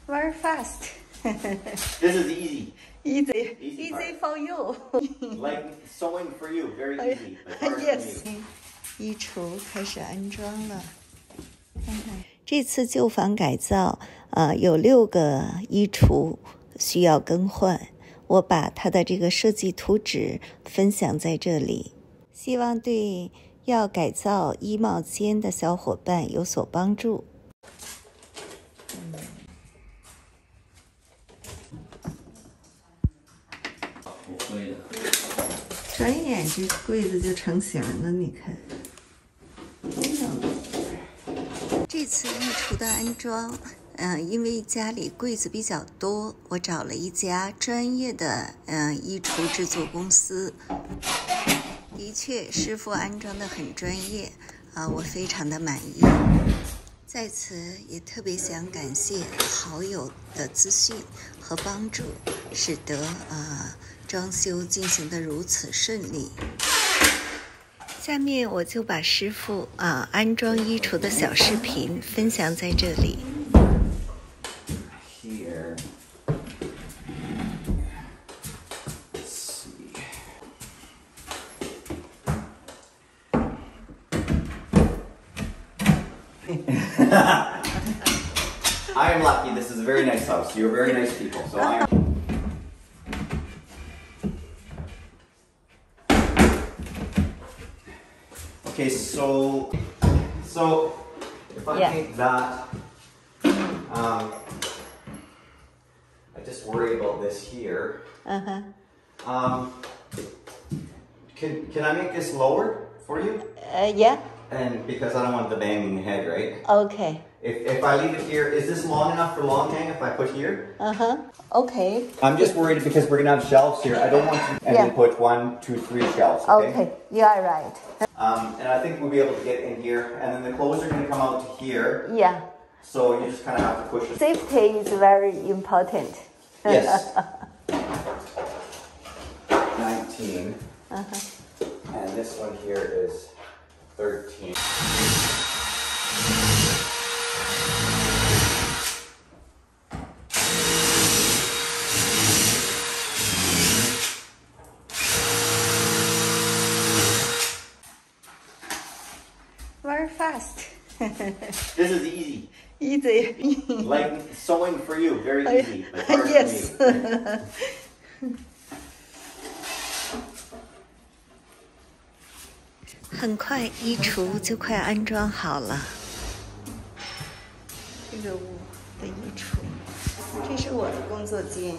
Very fast. This is easy. Easy for you. Like sewing for you, very easy. But hard for Yes. me. 衣橱开始安装了。看看，这次旧房改造，有6个衣橱需要更换。我把它的这个设计图纸分享在这里，希望对要改造衣帽间的小伙伴有所帮助。 不会的。 转眼这柜子就成型了，你看。这次衣橱的安装，因为家里柜子比较多，我找了一家专业的衣橱制作公司。的确，师傅安装的很专业，我非常的满意。在此也特别想感谢好友的资讯和帮助，使得装修进行得如此顺利。下面我就把师傅安装衣橱的小视频分享在这里。 Here. Let's see. I am lucky. This is a very nice house. You're very nice people. So I am. Okay, so if I take that, I just worry about this here. Can I make this lower for you? Yeah. And because I don't want the banging head, right? Okay. If I leave it here, is this long enough for long hang if I put here? Okay. I'm just worried because we're gonna have shelves here. I don't want you to put 1, 2, 3 shelves. Okay. Okay. You are right. And I think we'll be able to get in here, and then the clothes are gonna come out to here. Yeah. So you just kind of have to push it. Safety is very important. Yes. 19. And this one here is 13. Very fast. This is easy. Easy. Like sewing for you, very easy. But hard Yes. for me. 很快衣橱就快安装好了。这个屋的衣橱，这是我的工作间。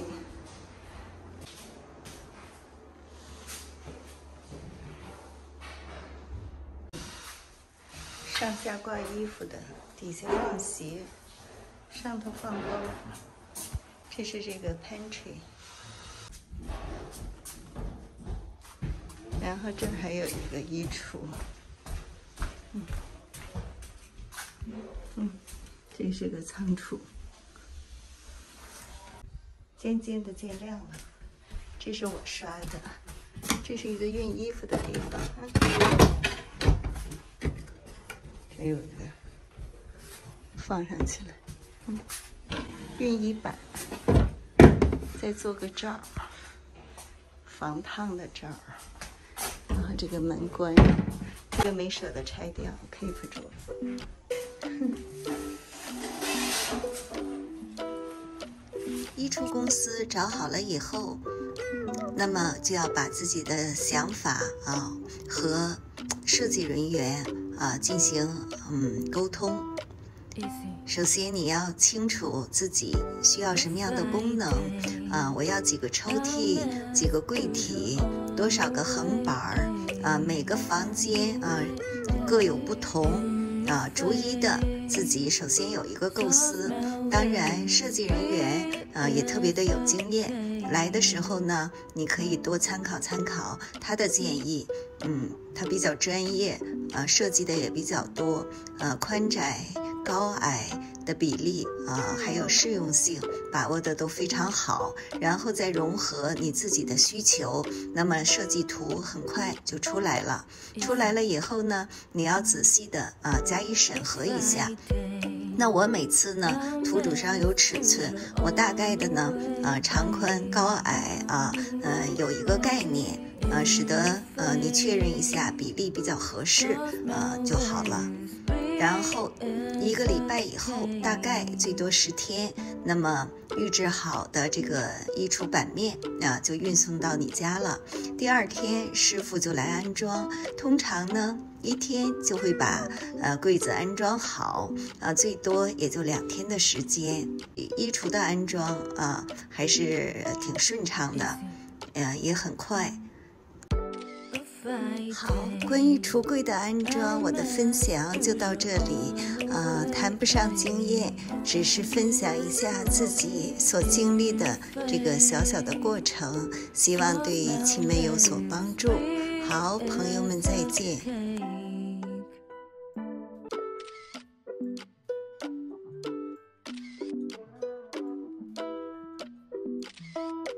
上下挂衣服的，底下放鞋，上头放包。这是这个 pantry。然后这还有一个衣橱，这是个仓储，渐渐的见亮了。这是我刷的，这是一个熨衣服的地方。这有一个放上去了，熨衣板，再做个罩，防烫的罩。然后这个门关上，这个没舍得拆掉 ，keep 住。衣橱公司找好了以后，那么就要把自己的想法和设计人员进行沟通。首先你要清楚自己需要什么样的功能我要几个抽屉，几个柜体，多少个横板每个房间各有不同逐一的自己首先有一个构思。当然设计人员也特别的有经验，来的时候呢你可以多参考参考他的建议。他比较专业设计的也比较多宽窄高矮的比例还有适用性把握的都非常好，然后再融合你自己的需求，那么设计图很快就出来了。出来了以后呢，你要仔细的加以审核一下。 那我每次呢，图纸上有尺寸，我大概的呢，长宽高矮有一个概念，使得你确认一下比例比较合适，就好了。然后1个礼拜以后，大概最多10天，那么预制好的这个衣橱版面就运送到你家了。第2天师傅就来安装，通常呢1天就会把柜子安装好，最多也就2天的时间。衣橱的安装还是挺顺畅的，也很快。好，关于橱柜的安装，我的分享就到这里。谈不上经验，只是分享一下自己所经历的这个小小的过程，希望对亲们有所帮助。好，朋友们再见。